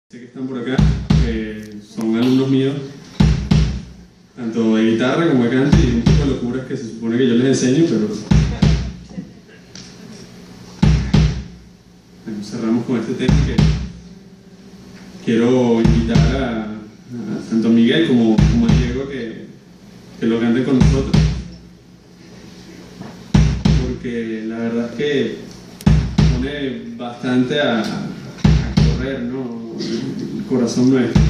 Sé que están por acá, son alumnos míos, tanto de guitarra como de canto y un poco de locuras que se supone que yo les enseño, pero bueno, cerramos con este tema que quiero invitar a tanto a Miguel como a Diego que lo canten con nosotros, porque la verdad es que pone bastante a correr, ¿no? El corazón nuestro.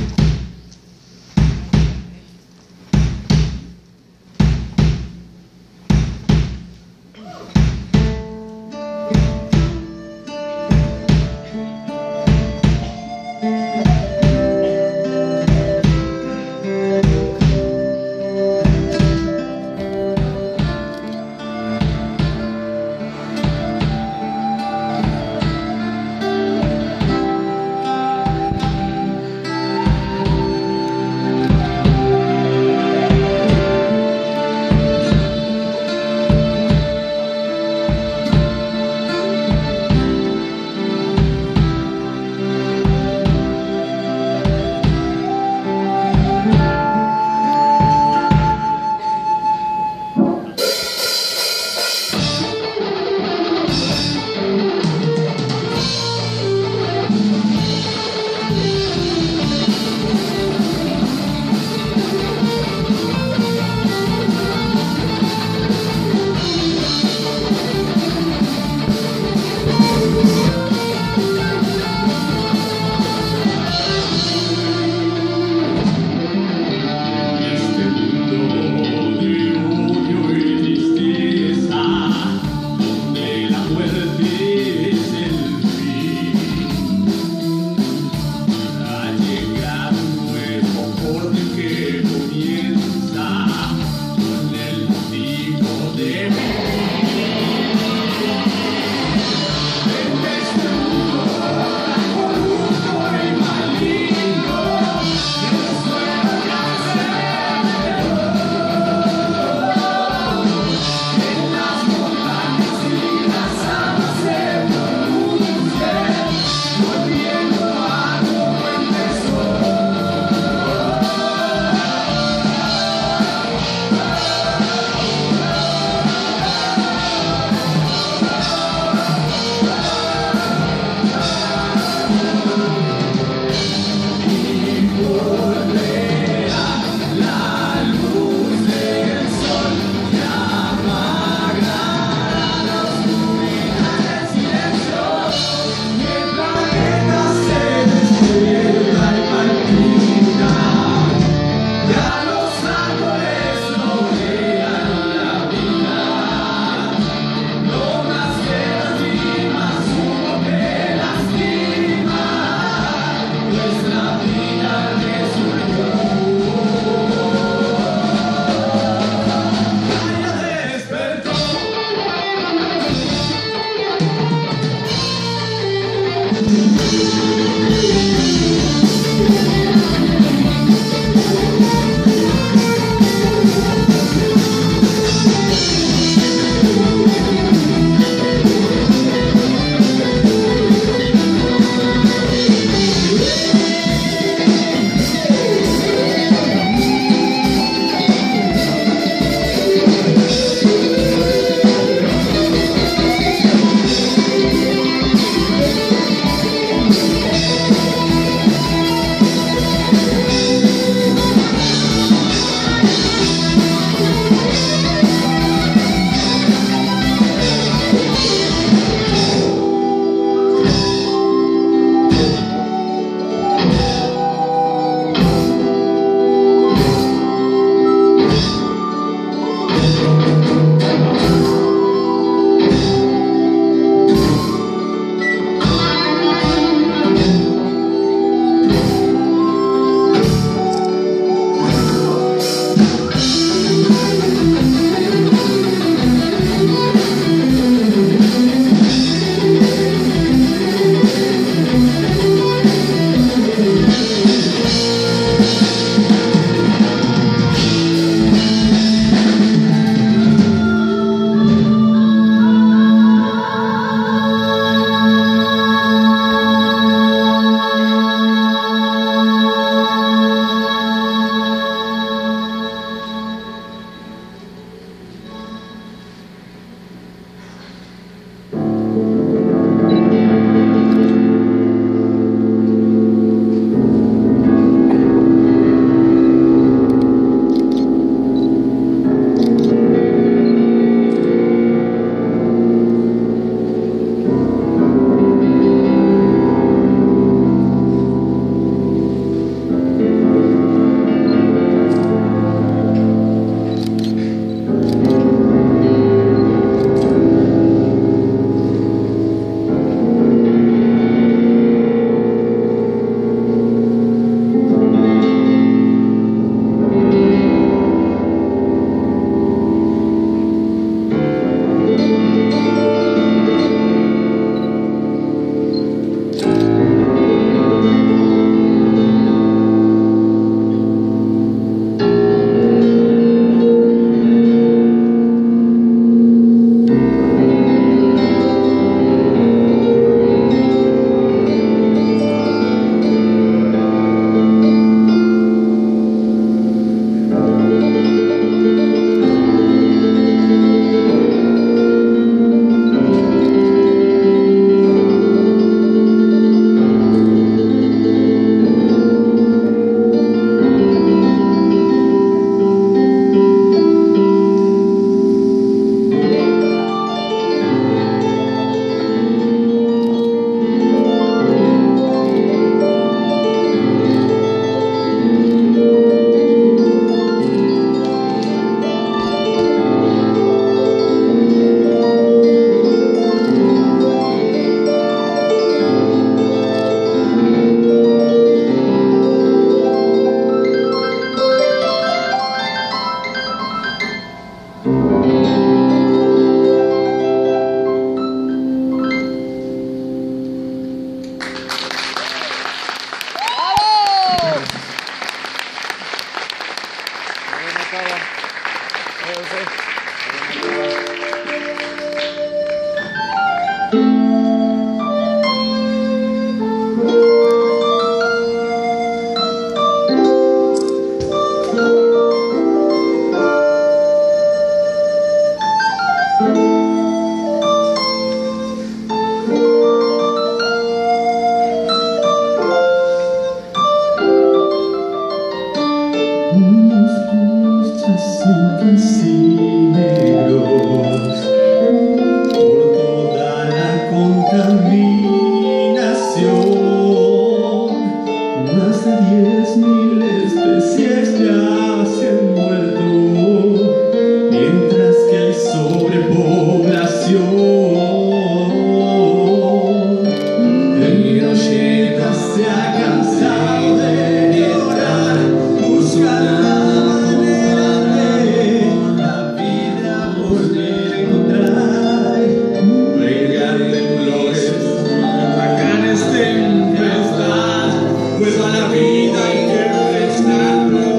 Más de 10.000 especies ya se han muerto, mientras que hay sobrepoblación. El Hiroshima se ha cansado de llorar, busca la manera de con la vida volver a encontrar. Regar temblores, huracanes, tempestad, pues a la vida hay que restarlo.